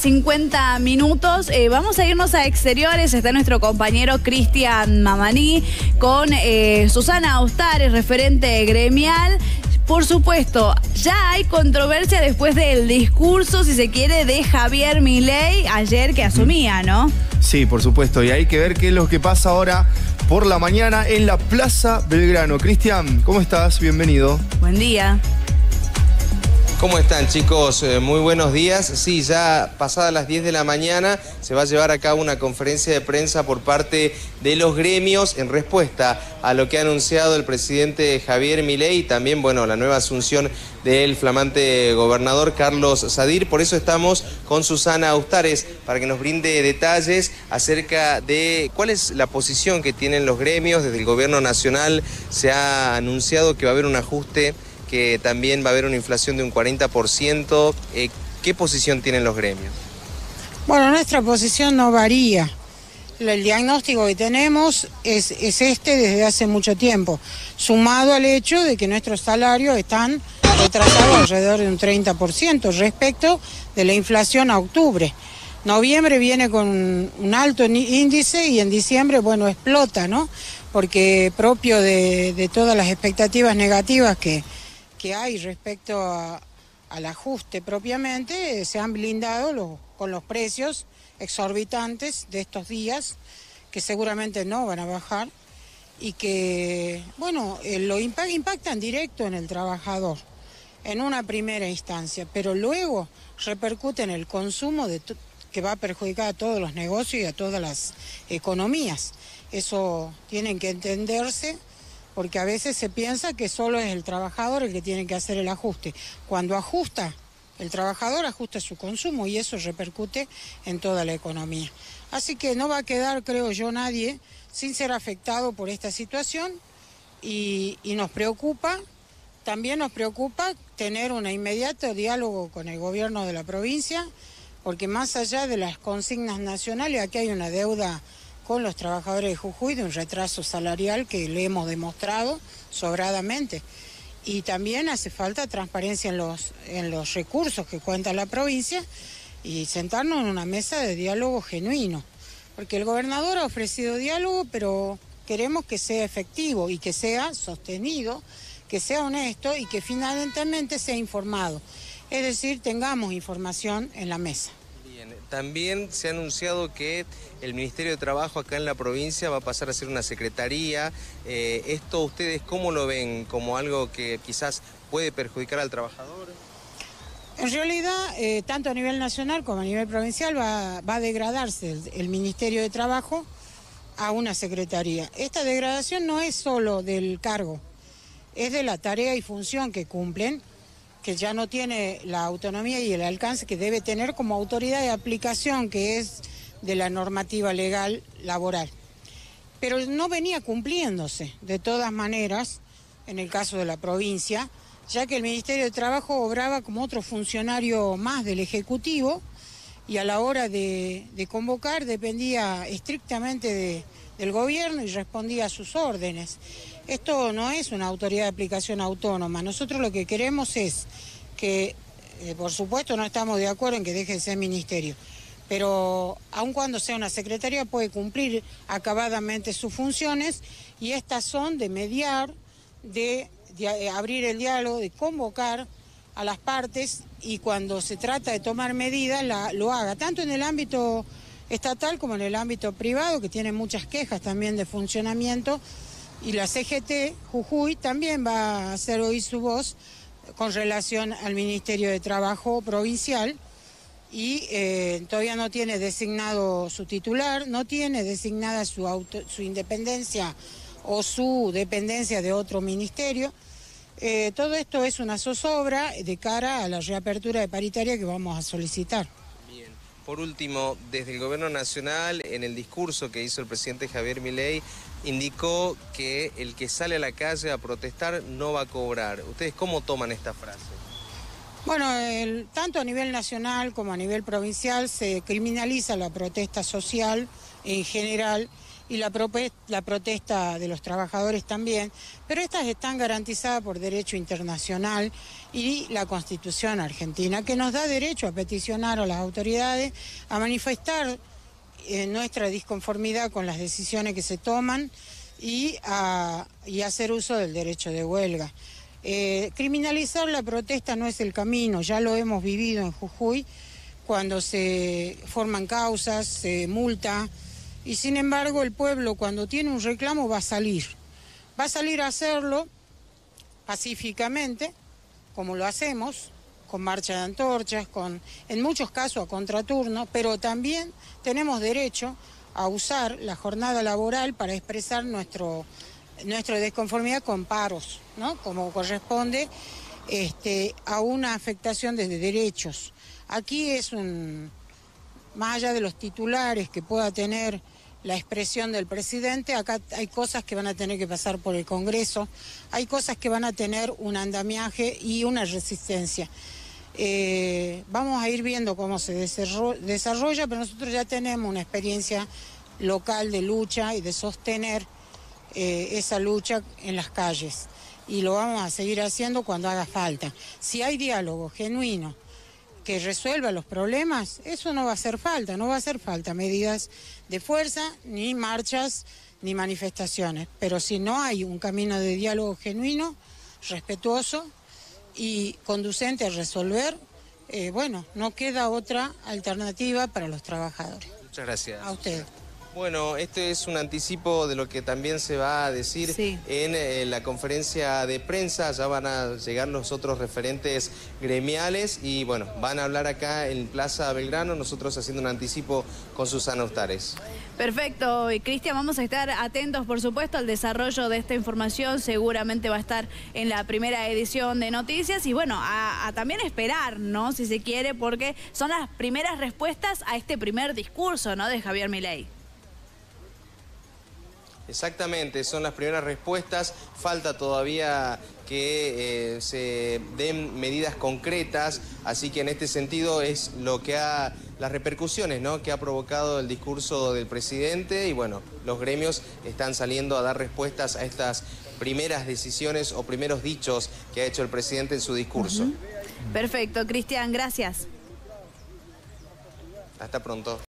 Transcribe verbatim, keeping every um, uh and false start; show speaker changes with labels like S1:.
S1: cincuenta minutos. Eh, vamos a irnos a exteriores. Está nuestro compañero Cristian Mamaní con eh, Susana Austari, referente gremial. Por supuesto, ya hay controversia después del discurso, si se quiere, de Javier Milei ayer que asumía, ¿no?
S2: Sí, por supuesto, y hay que ver qué es lo que pasa ahora por la mañana en la Plaza Belgrano. Cristian, ¿cómo estás? Bienvenido.
S1: Buen día.
S3: ¿Cómo están, chicos? Eh, muy buenos días. Sí, ya pasadas las diez de la mañana se va a llevar a cabo una conferencia de prensa por parte de los gremios en respuesta a lo que ha anunciado el presidente Javier Milei y también, bueno, la nueva asunción del flamante gobernador Carlos Sadir. Por eso estamos con Susana Austari para que nos brinde detalles acerca de cuál es la posición que tienen los gremios. Desde el gobierno nacional se ha anunciado que va a haber un ajuste, que también va a haber una inflación de un cuarenta por ciento. Eh, ¿Qué posición tienen los gremios?
S4: Bueno, nuestra posición no varía. El diagnóstico que tenemos es, es este desde hace mucho tiempo, sumado al hecho de que nuestros salarios están retrasados alrededor de un treinta por ciento respecto de la inflación a octubre. Noviembre viene con un alto índice y en diciembre, bueno, explota, ¿no? Porque propio de, de todas las expectativas negativas que que hay respecto a, al ajuste propiamente, se han blindado los, con los precios exorbitantes de estos días, que seguramente no van a bajar, y que, bueno, eh, lo impact, impactan directo en el trabajador, en una primera instancia, pero luego repercute en el consumo de que va a perjudicar a todos los negocios y a todas las economías. Eso tienen que entenderse, porque a veces se piensa que solo es el trabajador el que tiene que hacer el ajuste. Cuando ajusta, el trabajador ajusta su consumo y eso repercute en toda la economía. Así que no va a quedar, creo yo, nadie sin ser afectado por esta situación y, y nos preocupa, también nos preocupa tener un inmediato diálogo con el gobierno de la provincia, porque más allá de las consignas nacionales, aquí hay una deuda con los trabajadores de Jujuy de un retraso salarial que le hemos demostrado sobradamente. Y también hace falta transparencia en los, en los recursos que cuenta la provincia y sentarnos en una mesa de diálogo genuino. Porque el gobernador ha ofrecido diálogo, pero queremos que sea efectivo y que sea sostenido, que sea honesto y que finalmente sea informado. Es decir, tengamos información en la mesa.
S3: También se ha anunciado que el Ministerio de Trabajo acá en la provincia va a pasar a ser una secretaría. Eh, ¿Esto ustedes cómo lo ven? ¿Como algo que quizás puede perjudicar al trabajador?
S4: En realidad, eh, tanto a nivel nacional como a nivel provincial va, va a degradarse el, el Ministerio de Trabajo a una secretaría. Esta degradación no es solo del cargo, es de la tarea y función que cumplen, que ya no tiene la autonomía y el alcance que debe tener como autoridad de aplicación, que es de la normativa legal laboral. Pero no venía cumpliéndose, de todas maneras, en el caso de la provincia, ya que el Ministerio de Trabajo obraba como otro funcionario más del Ejecutivo y a la hora de, de convocar dependía estrictamente de, del gobierno y respondía a sus órdenes. Esto no es una autoridad de aplicación autónoma. Nosotros lo que queremos es que, eh, por supuesto, no estamos de acuerdo en que deje de ser ministerio, pero aun cuando sea una secretaría puede cumplir acabadamente sus funciones y estas son de mediar, de, de abrir el diálogo, de convocar a las partes y cuando se trata de tomar medidas la, lo haga, tanto en el ámbito estatal como en el ámbito privado, que tiene muchas quejas también de funcionamiento. Y la C G T Jujuy también va a hacer oír su voz con relación al Ministerio de Trabajo provincial y eh, todavía no tiene designado su titular, no tiene designada su, auto, su independencia o su dependencia de otro ministerio. Eh, todo esto es una zozobra de cara a la reapertura de paritaria que vamos a solicitar.
S3: Por último, desde el Gobierno Nacional, en el discurso que hizo el presidente Javier Milei, indicó que el que sale a la calle a protestar no va a cobrar. ¿Ustedes cómo toman esta frase?
S4: Bueno, el, tanto a nivel nacional como a nivel provincial se criminaliza la protesta social en general y la, la protesta de los trabajadores también, pero estas están garantizadas por derecho internacional y la Constitución argentina, que nos da derecho a peticionar a las autoridades, a manifestar eh, nuestra disconformidad con las decisiones que se toman y a y hacer uso del derecho de huelga. Eh, criminalizar la protesta no es el camino, ya lo hemos vivido en Jujuy, cuando se forman causas, se multa. Y sin embargo el pueblo cuando tiene un reclamo va a salir, va a salir a hacerlo pacíficamente, como lo hacemos, con marcha de antorchas, con, en muchos casos a contraturno, pero también tenemos derecho a usar la jornada laboral para expresar nuestro, nuestra desconformidad con paros, ¿no? Como corresponde este, a una afectación desde derechos. Aquí es un... Más allá de los titulares que pueda tener la expresión del presidente, acá hay cosas que van a tener que pasar por el Congreso, hay cosas que van a tener un andamiaje y una resistencia. Eh, vamos a ir viendo cómo se desarrolla, pero nosotros ya tenemos una experiencia local de lucha y de sostener eh, esa lucha en las calles. Y lo vamos a seguir haciendo cuando haga falta. Si hay diálogo genuino que resuelva los problemas, eso no va a hacer falta, no va a hacer falta medidas de fuerza, ni marchas, ni manifestaciones. Pero si no hay un camino de diálogo genuino, respetuoso y conducente a resolver, eh, bueno, no queda otra alternativa para los trabajadores.
S3: Muchas gracias.
S4: A usted.
S3: Bueno, este es un anticipo de lo que también se va a decir sí. en eh, la conferencia de prensa. Ya van a llegar los otros referentes gremiales y bueno, van a hablar acá en Plaza Belgrano, nosotros haciendo un anticipo con Susana Ustares.
S1: Perfecto, y Cristian, vamos a estar atentos por supuesto al desarrollo de esta información, seguramente va a estar en la primera edición de Noticias y bueno, a, a también esperar, ¿no? Si se quiere, porque son las primeras respuestas a este primer discurso, ¿no? De Javier Milei.
S3: Exactamente, son las primeras respuestas, falta todavía que eh, se den medidas concretas, así que en este sentido es lo que ha, las repercusiones, ¿no?, que ha provocado el discurso del presidente y bueno, los gremios están saliendo a dar respuestas a estas primeras decisiones o primeros dichos que ha hecho el presidente en su discurso.
S1: Uh-huh. Perfecto, Cristian, gracias.
S3: Hasta pronto.